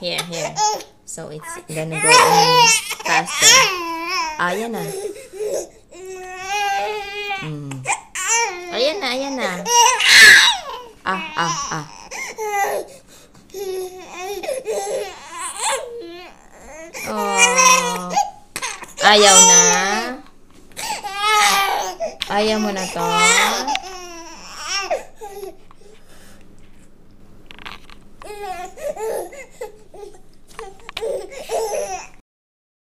Here. So, it's gonna go in faster. Ayan na. Ayan na. Ah. Oh. Ayaw na. Ayaw mo na to.